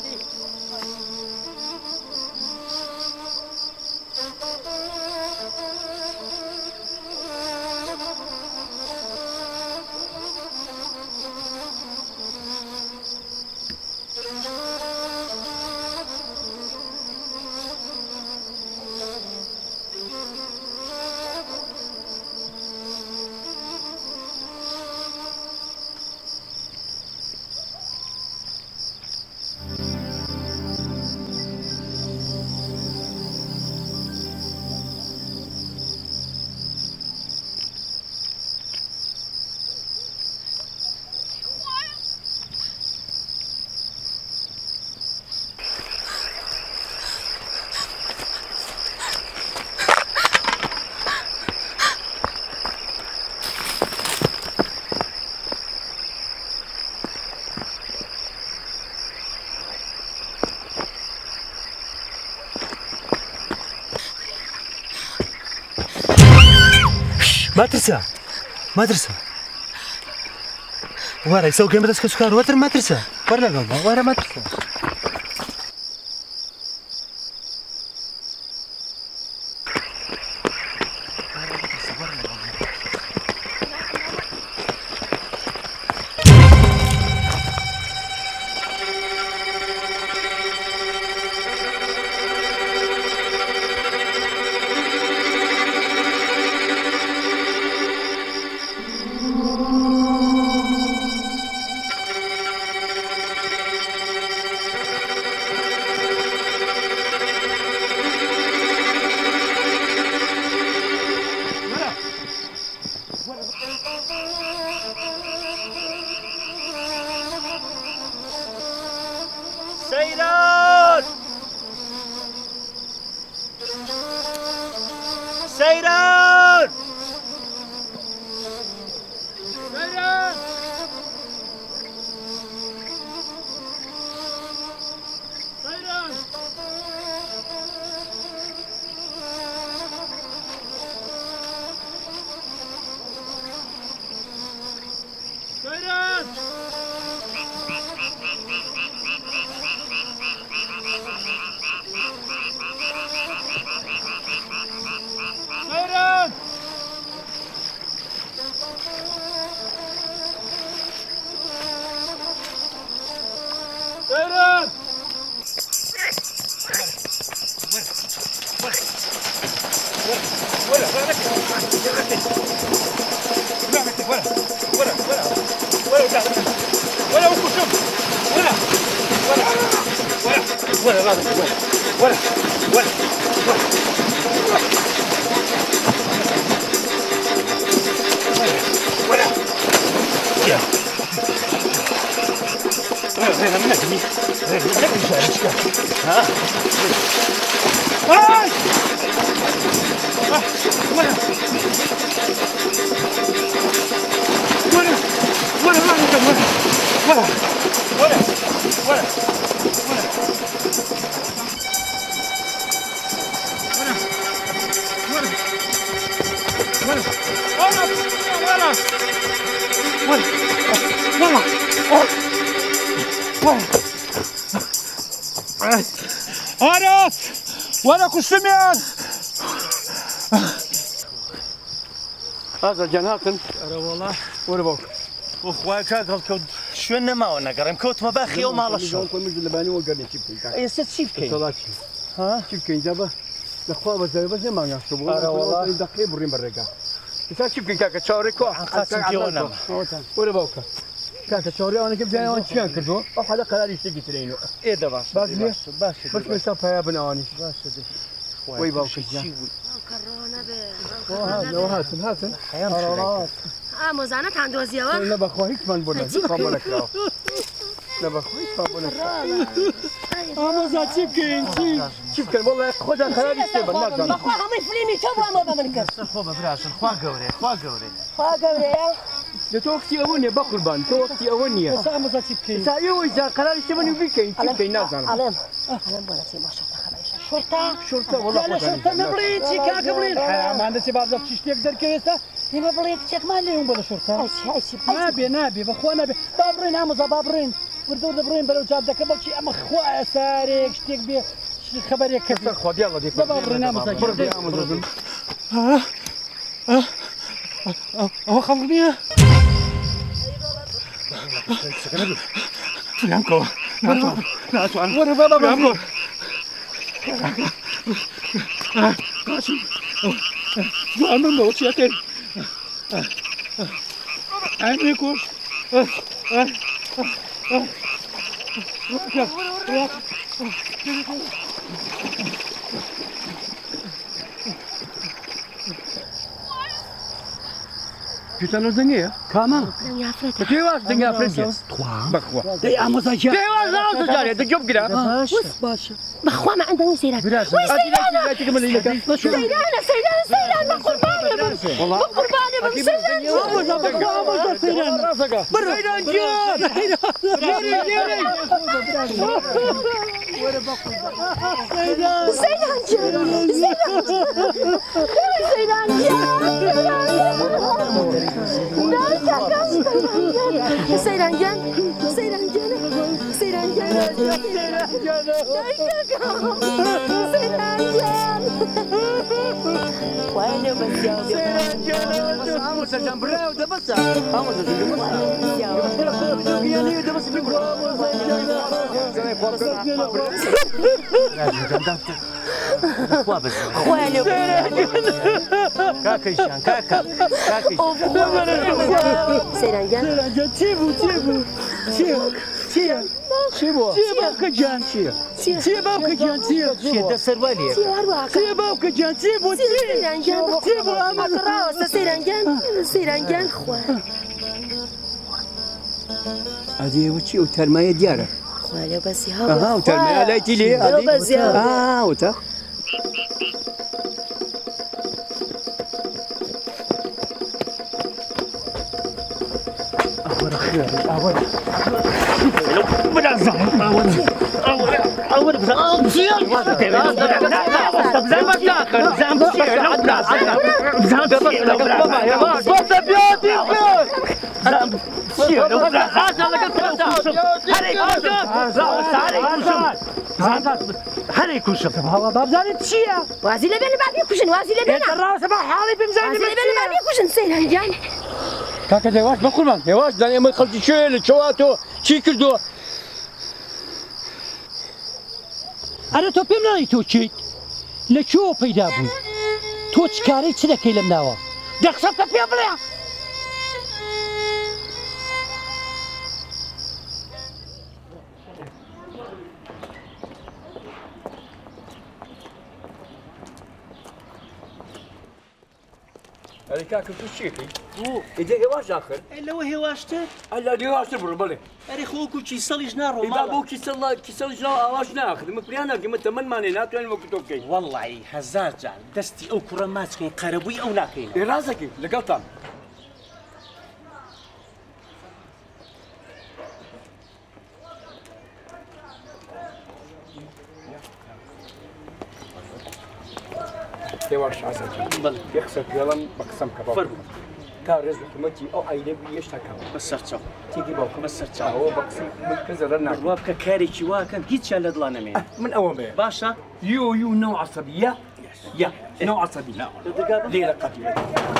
ما ترسى ورا يسوي كم بس كسكر وتر ما ترسى ورا ما ترسى ولا ولا ولا عرس ولا كسميان هذا جناتن أرى والله وربوك وخواك كوت شو ما ونقرم كوت ما بخي وما الله شو كل مجد لباني وقرني كيف أي ست شيفكين صلاتي ها كيفكين جابه لخوا بس ما نحسب أرى والله دقيق برين بريكا إذا كيفكين كاكا تشاوريكو خاصم كيونا وربوك كاكا تشاوري أنا كيف جاي أنا شان كردو أو حدا قرار يشتكي ترينو إيه ده باش باش مسافة يا بناني باش وي باوك هاتن هاتن مزانت هندوزیه نه بخواهید من بوده خاملک را نه بخواهید خاملک آموزا چی بکن چی بکن والله خودم خراب است من نزدم بخواه همه فیلمی تو با ما بمن کرد خوب براشن خواه گوره خواه گوره ده تو وقتی اونیه بقربان تو وقتی اونیه آموزا چی بکن سایه و ایزا قرار است منو بکن چی بکن نزدم علم بالا سی ماشا شرطه والله لا شرطه مبريد شي كاك بريد ما عندك بعض تشتيك دركيسه هنا بريد شيك ما لهم بلا شرطه نابي بخوا نابي بابرين امزا بابرين وردور دبرين بلو جاب دك بلشي اما خوا ساريك شتيك بي خبر يك خد يلا ديك بابرين امزا برد يا امزا خلني يانكو لا وانا بابا أنا نوتي أكيد أنا يكون Putain, nos dingue, comment? Tu vas dingue après bien. بخوا. دي أمزا جا. دي أمزا جا. دي جوب كده. باش. بخوا ما عندنا سيران. سيران. تكمل لك. سيران بقرباني بقرباني بسيران. أمزا سيران. برا. سيران جان. كاكيشان كاكا سيرانجان تيبو كجان تيبو كجان تيبو ده سروالي تيبو كجان تيبو سيرانجان خوا هذه وشي وترمية ديارة خوالي بس ها وترمية لا تيلي هذه وتا هري كوشن هذا بابزاني تشيا وازي لبن ما بيكوشن وازي لبن ترى صباح حالي بمزاني وازي لبن ما بيكوشن سيرانجان كاكا دواش بقربان دواش داني ما خلتي شيل شواتو شي كردو أنا تو بيمناي تو شيء لشو بيدابو تو تكاري كذا كلام ناوا دخلت بيبلع بەڵێ کاکە تو شێکی ئیدە هێواش ئاخر لەوە هێواشتر ئەلا هێواشتر بڕ بڵێ ئەرێ خۆکو کیسەڵیش ناڕۆ ئیدا بۆ کیسەڵیش ناو ئاواش ناخدمە پریان ناکەمە تەمەنمانێ ناتوانین وەکو تۆ بکەین وەڵی هەزار جان دەستی ئەو کوڕە ماچکەین قەرەبووی ئەو ناکەین ڕازەکەی لەگەڵتان هێواش ئازاد یەخسە پێڵم بە قسەم کە تا ڕێز حکوومەتی ئەو ئایلە بوو هێشتا کەم بەسەرچاو تێگی باوکەمە سەرچاوەوە بە قسەی کە زەرەر ناکەم وا بکە کارێکی واکەم هیچیان لە دڵان نەمێنێ من ئەوە بێ باشە يو نوع عصبية يا نوع عصبية ليلة قبيلة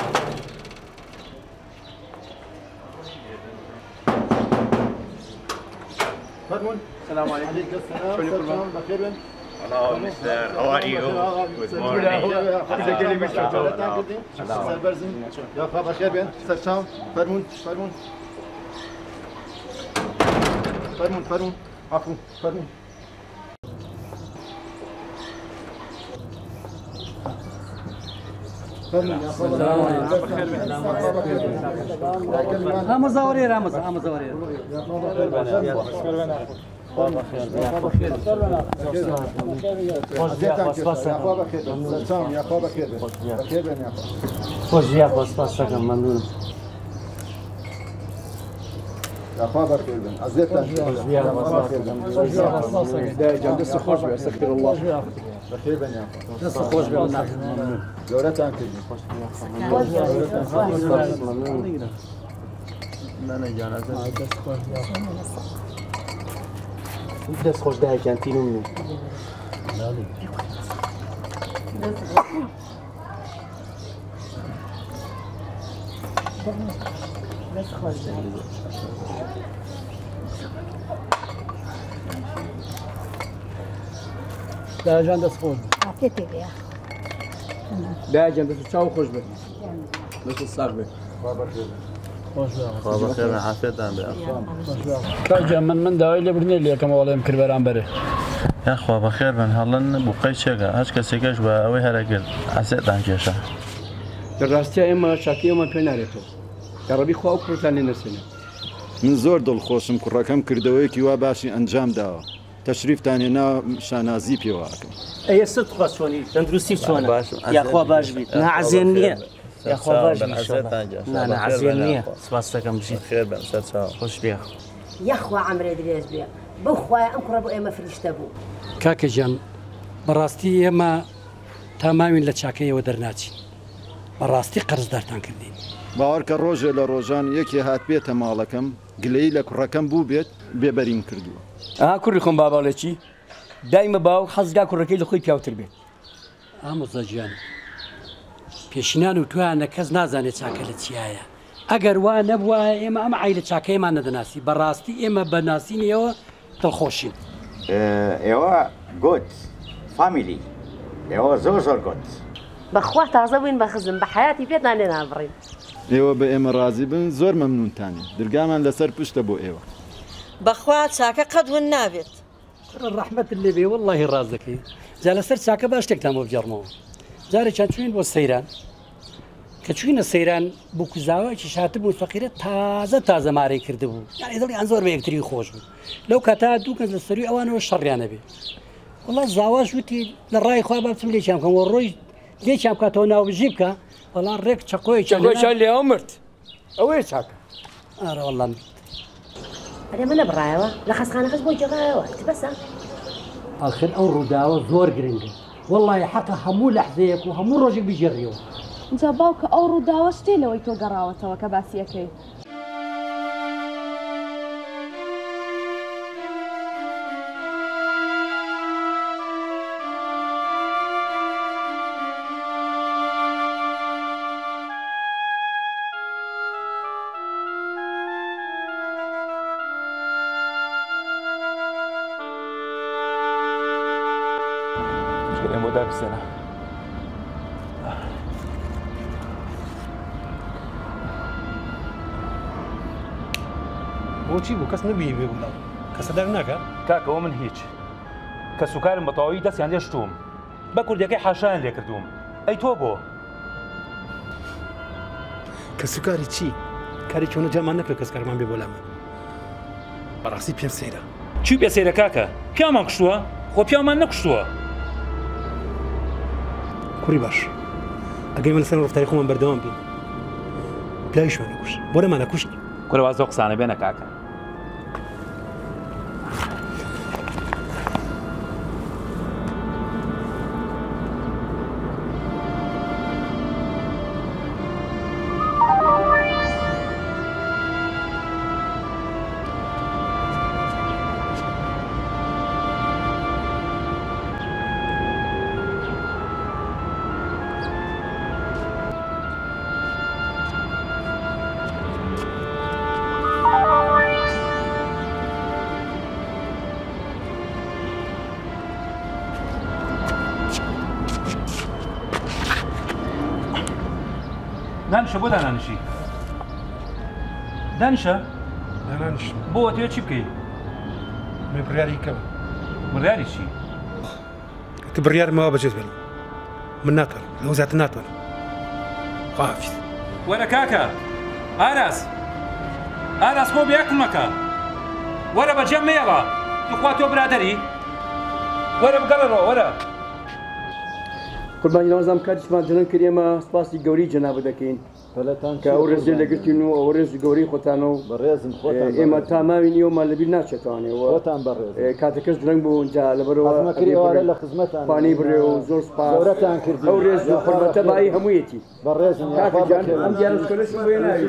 فرمون السلام عليكم عليكم السلام بخير Hello, Mr. How are you? Good morning. يا أخوة بخير بين سلام فرمون عفوا فرمون هم زوري رامز هم زوري يا أخوة بخير بن عزيزتك دست خوش بي استغفر الله بخير بن يا أخوة دست خوش بي دورتان كذي دەست خۆش داهێکیان و داجان دست خوش عافيتك يا داجان دست چاو خوش بي دست ساق بي خوا بەخێر عافێتان بێ کاجا من داوای لێ برنێ لێکەمە وەڵێم کرد بەرامبەرێ یاخوا بەخێر بن هەڵەن بووقەی چێکە هەچ کەسێکەش بە ئەوەی هەرەگرت ئاسێتان کێشە دەڕاستیە ئێمە شاکی ئەومان پێ نارێتەوە دەڕەبی خوا ئەو کوڕتان لێ نەسێنێ من زۆر دڵخۆشم کوڕەکەم کردەوەیەکی وا باشی ئەنجام داوە تەشریفتان هێنا شانازی پێوەکەم ئەیە سەد خوا چۆنی تەندروستی چۆنە یاخوا باش بیت نەعەزێن نییە یاخوا باش نەعەزێن نییە سپاس دەکەم بژیت خێر بن سەر چاو خۆش بێ یەخوا عەمرێ درێژ بێ بەو خوایە ئەم کوڕە بۆ ئێمە فریشتە بوو کاکە ژیان بەڕاستی ئێمە تاماوین لە چاکەیەوە دەرناچین بەڕاستی قەرزدارتان کردین باوەڕکە ڕۆژێ لە ڕۆژان یەکێ هات بێتە ماڵەکەم گلەی لە کوڕەکەم بوو بێت بێبەریم کردووە کوڕی خۆم باباڵێکی دایمە باو حەزگا کوڕەکەی لە خۆی پیاوتر بێت ئامۆزا گیان پێشینان و توانە کەس نازانێت چاکە لە چیایە ئەگەر وا نەبووە ئێمە ئەم عیلە چاکەیمان نەدەناسی بەڕاستی ئێمە بەناسینیەوە دڵخۆشین ئێوە گوت فامیلی ئێوە زۆر گوت بەخوا تازە بووین بە خزم بە حیاتی پێتان لێ نابڕین ئێوە بە ئێمە ڕازی بن زۆر مەمنونتانین درگامان لەسەر پشتە بۆ ئێوە بەخوا چاکە قەت ون نابێت ڕەحمەت لێ بێ وەڵڵاهی ڕاز دەکەی جا لەسەر چاکە باش شتێکتان بۆ بجەڕمەوە جارێکیان چوین بۆ سەیران کە چوینە سەیران بوو کوزاوەیەکی شاتە بوو فەقیرە تازە مارەی کرده بوو یانی دڵی ئەن زۆر بە یەکتری خۆش بوو لەو کاتا دوو کەس لە سەروی ئەوانەوە شەڕیانە بێ وڵا زاواش وتی لە ڕای خوا بچم لێکیان بکەم وە ڕۆی لێکیان بکاتەوە ناوبژی بکە وەڵا ڕێک چەقۆیشان لێ ئەو مرد ئەوەیە چاکە ئارە وەڵام ئەرێ منە بڕایەوە لە خەسخانەکەس بۆی جێڕایەوە بەسە ئاخر ئەو ڕووداوە زۆر گرنگە وەڵی حتا هەموو لەحزەیەک و هەموو ڕۆژێک بژێڕیەوە جا باوکە ئەو ڕووداوە شتێ لەوەی تۆ گەڕاوەتەوە کە باسیەکەی بسنة بۆچی بوو کەس نەبی بێ بڵاو کەسەدار ناکە کاکەوە من هیچ کە سوکارم بەتەواوی دەستیان لێشتوم بە کوردەکەی حاشایان لێ کردوم ئەی تۆ بۆ کە سوکاری چی کاری چۆنە جامان نەکرێت کەس کارمان بێ بۆ لامە بەڕاستی پێم سەیرە چی پێ سەیرە کاکە پیامان کوشتووە خۆ پیامان نەکوشتووە کوڕی باش ئەگەی من لەسەر ڕفتاری خۆمان بەردەوام بین پلاویشمان نەکوشت بۆ نەمان نەکوشتی کورەوە زۆر قسانە بێنە کاکە دانشە بۆ دانانشی دانشە بۆ تێ چی بکەیت بڕیاری کەم بڕیاری چی تو بڕیار ماوە بەجێت بێنم من ناتوانم لەو زیاتر ناتوانم خواحافیز وەرە کاکە ئاراس خۆ بەیەکم مەکە وەرە بەجێم مێڵە توخوا تۆ برادەری وەرە بگەڕەوە وەرە قوربانی نازام کاتیشمان جنن کرد ئێمە سپاسی گەوری جەنابە دەکەین کە ئەو ڕێزێ لەگرتین و ئەو ڕێز گەوری خۆتانەوە ئێمە تاماوی نیوەمان لەبیر ناچێتوانێەوە کاتەکەس درەنگ بوو اینجا لەبەرەوە پانی بڕێ و زۆر سپاس ئەو ڕێز و حورمەتە بای هەموویەتی کاکەجان ئەم دیارەکەش بۆ ناوی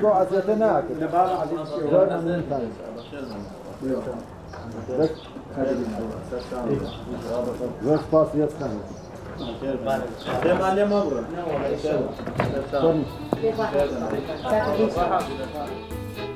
زۆر سپاس هێزخان پێمان لێ مەبڕە Thank you.